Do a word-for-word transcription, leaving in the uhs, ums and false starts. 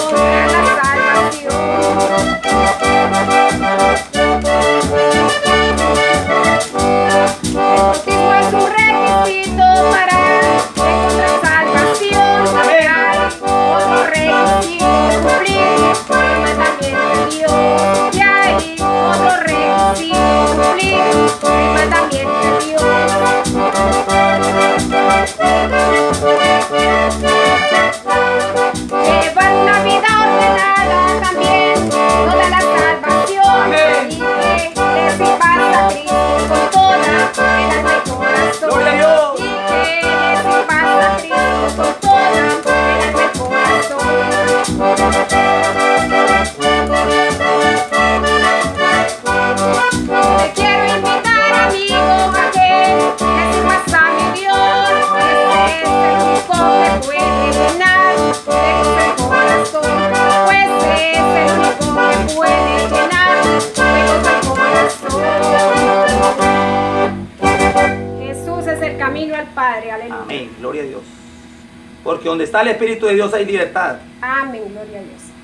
para la salvación. El bautismo es un requisito para encontrar salvación. Hay otro requisito cumplir, el mandamiento de Dios. Y hay otro requisito cumplir, el mandamiento de Dios. Llevar una vida ordenada también, toda la salvación. Y que le sirvas a Cristo con toda el alma y corazón. ¡Gloria a Dios! Y que le sirvas a Cristo con toda el alma y corazón. Te quiero invitar, amigo, a que le sirvas a mi Dios. Este es el único que puede llenar de gozo el corazón. Pues es el único que puede llenar de gozo el corazón. Jesús es el camino al Padre. Aleluya. Amén, gloria a Dios. Porque donde está el Espíritu de Dios hay libertad. Amén, gloria a Dios.